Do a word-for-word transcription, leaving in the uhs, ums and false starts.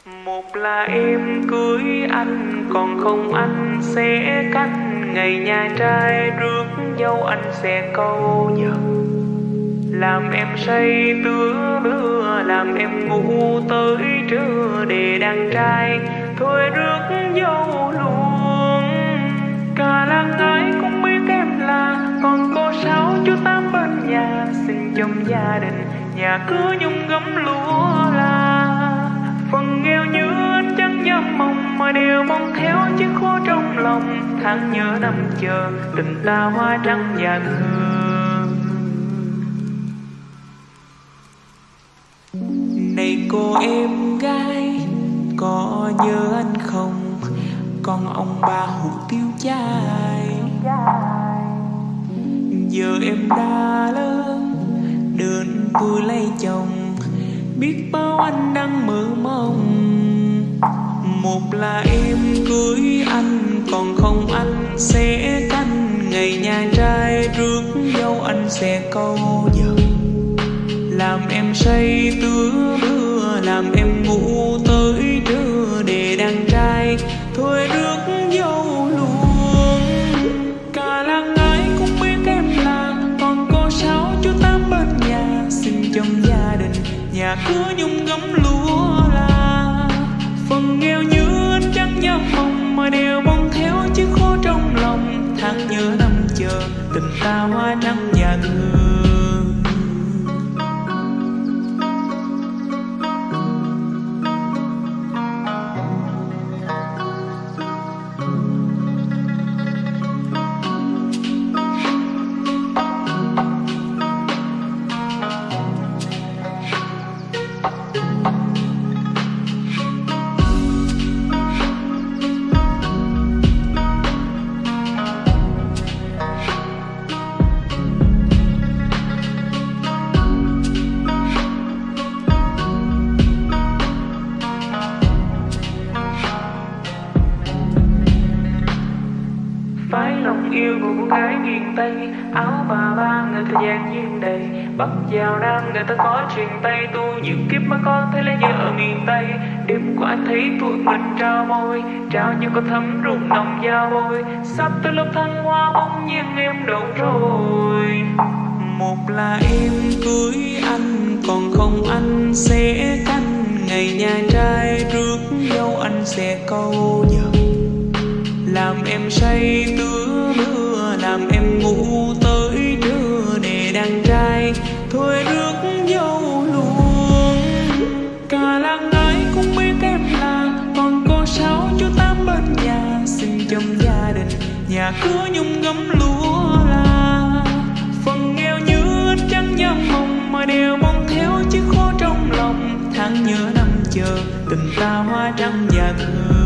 Một là em cưới anh, còn không anh sẽ canh ngày nhà trai rước dâu, anh sẽ câu giờ làm em say tứa lứa, làm em ngủ tới trưa để đàn trai thôi rước dâu luôn. Cả làng ái cũng biết em là con cô sáu chú tám bên nhà, xin trong gia đình nhà cứ nhung gấm lúa là phần nghèo như anh chẳng dám mong, mà đều mong theo chiếc khô trong lòng. Tháng nhớ năm chờ tình ta hoa trắng và hương. Này cô em gái, có nhớ anh không? Con ông bà hủ tiếu chai. Giờ em đã lớn, đơn tôi lấy chồng, biết bao anh đang mơ mộng. Một là em cưới anh, còn không anh sẽ canh ngày nhà trai rước dâu, anh sẽ câu giờ làm em say tứa lứa, làm em ngủ tới trưa để đàn trai thôi rước dâu luôn. Cả làng ái cũng biết em là con cô sáu chú tám bên nhà, xin trong gia đình nhà cứ nhung gấm lúa là phần nghèo như anh chẳng dám mong, mà đều mong theo chiếc khô trong lòng. Tháng nhớ năm chờ tình ta hoa trắng và thương. Phái lòng yêu của cô gái miền Tây, áo bà ba người ta dàn duyên đầy. Bắc vào Nam người ta có truyền tay, tôi nhiều kiếp mới có thấy lấy nhớ ở miền Tây. Đêm qua thấy tụi mình trao môi, trao như có thấm rung nồng dao bôi. Sắp tới lúc thăng hoa bỗng nhiên em đâu rồi. Một là em cưới anh, còn không anh sẽ canh ngày nhà trai rước dâu, anh sẽ câu giờ làm em say tứa lứa, làm em ngủ tới trưa để đàn trai thôi rước dâu luôn. Cả làng ái cũng biết em là con cô sáu chú tám bên nhà, xin trong gia đình nhà cứ nhung gấm lúa là phần nghèo như anh chẳng dám mong, mà đều mong theo chiếc khô trong lòng. Tháng nhớ năm chờ tình ta hoa trắng và thương.